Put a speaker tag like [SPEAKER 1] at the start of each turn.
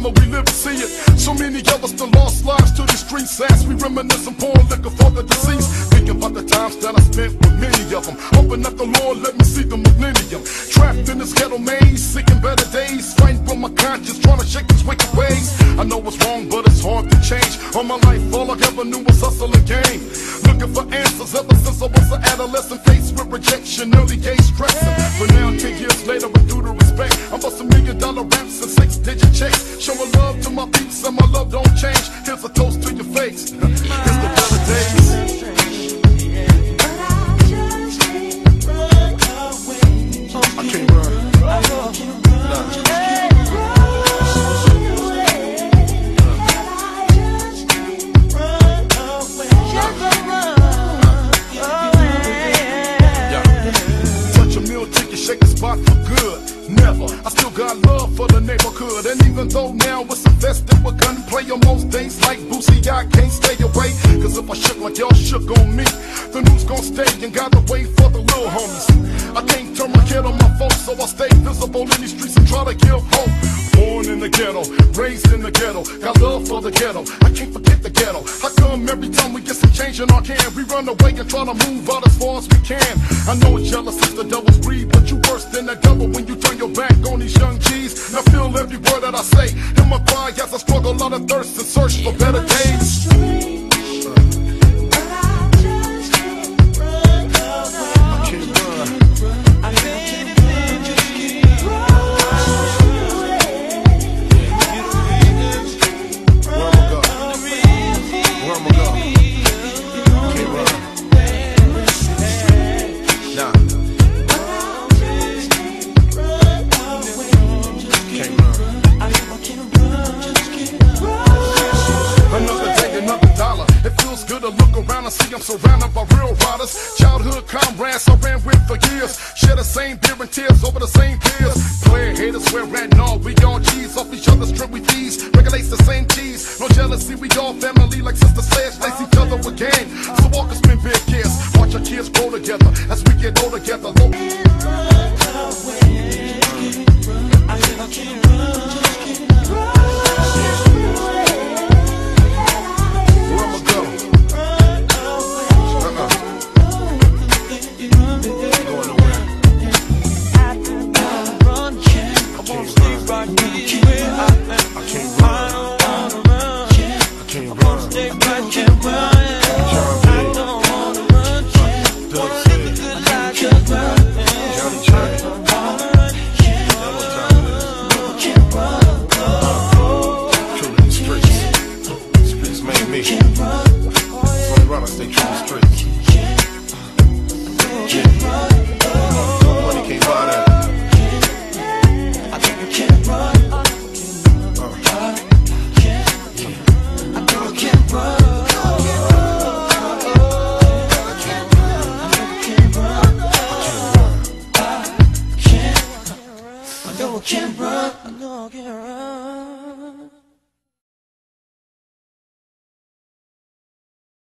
[SPEAKER 1] drama, we live to see it. So many of us still lost lives to the streets as we reminisce and pour liquor for the deceased. Thinking about the times that I spent with many of them, hoping that the Lord let me see the millennium. Trapped in this ghetto maze, seeking better days, fighting for my conscience, trying to shake these wicked ways. I know it's wrong, but it's hard to change. All my life, all I ever knew was hustle and game. Looking for answers ever since I was an adolescent, faced with rejection, early age stressing. But now 10 years later, with due to respect, I'm busting $1 million raps and 6-digit checks. Showing love to my peeps and my love don't change. Here's a toast to your face. It's the better days. I can't run. Touch a meal ticket, shake the spot for good. Never. I still got love for the neighborhood. And even though now it's infested with gunplay on most days like Boosie, I can't stay away. Cause if I shook like y'all shook on me, the news gon' stay and gotta wait for the little homies. I can't turn my kid on my folks, so I stay visible in these streets and try to give hope. Born in the ghetto, raised in the ghetto, got love for the ghetto. I can't forget the ghetto. How come every time we get some change in our can, we run away and try to move out as far as we can? I know jealous is the devil's breed, but you worse than the devil when you turn your back on these young G's. Now feel every word that I say in my cry as I struggle out of thirst and search for better days. I see I'm surrounded by real riders, childhood comrades I ran with for years. Share the same beer and tears over the same peers. Player haters swear at all, we all G's off each other's trip we fees. Regulates the same cheese, no jealousy, we all family like Sister Sledge, lace each other with gang. So walk and spin big kids, watch our kids grow together as we get older together.